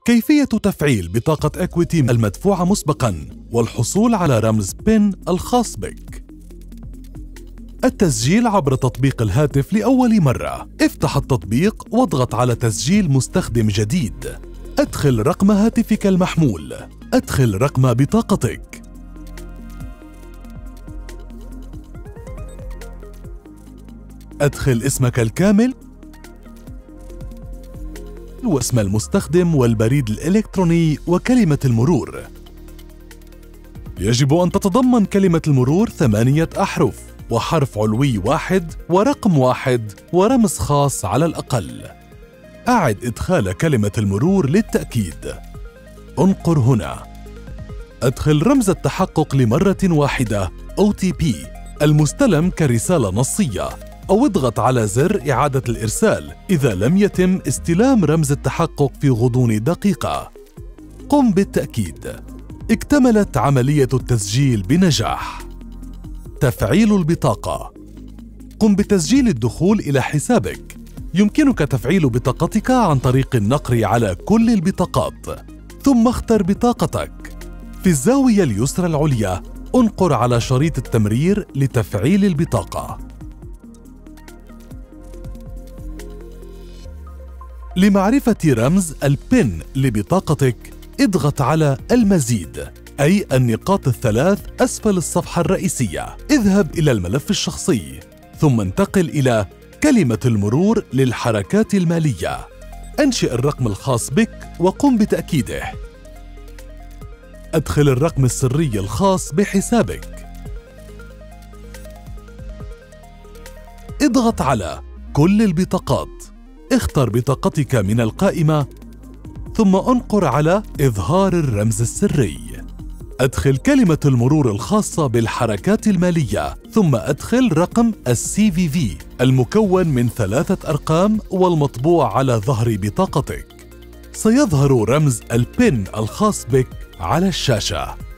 كيفية تفعيل بطاقة إكويتي المدفوعة مسبقاً والحصول على رمز بين الخاص بك. التسجيل عبر تطبيق الهاتف لأول مرة. افتح التطبيق واضغط على تسجيل مستخدم جديد. أدخل رقم هاتفك المحمول. أدخل رقم بطاقتك. أدخل اسمك الكامل واسم المستخدم والبريد الإلكتروني وكلمة المرور. يجب أن تتضمن كلمة المرور 8 أحرف وحرف علوي 1 ورقم 1 ورمز خاص على الأقل. أعد إدخال كلمة المرور للتأكيد. انقر هنا. أدخل رمز التحقق لمرة واحدة OTP المستلم كرسالة نصية، أو اضغط على زر إعادة الإرسال إذا لم يتم استلام رمز التحقق في غضون دقيقة. قم بالتأكيد. اكتملت عملية التسجيل بنجاح. تفعيل البطاقة. قم بتسجيل الدخول إلى حسابك. يمكنك تفعيل بطاقتك عن طريق النقر على كل البطاقات، ثم اختر بطاقتك. في الزاوية اليسرى العليا انقر على شريط التمرير لتفعيل البطاقة. لمعرفة رمز البين لبطاقتك اضغط على المزيد، أي النقاط الثلاث أسفل الصفحة الرئيسية. اذهب إلى الملف الشخصي ثم انتقل إلى كلمة المرور للحركات المالية. أنشئ الرقم الخاص بك وقم بتأكيده. أدخل الرقم السري الخاص بحسابك. اضغط على كل البطاقات. اختر بطاقتك من القائمة ثم انقر على إظهار الرمز السري. أدخل كلمة المرور الخاصة بالحركات المالية، ثم أدخل رقم CVV المكون من 3 أرقام والمطبوع على ظهر بطاقتك. سيظهر رمز البين الخاص بك على الشاشة.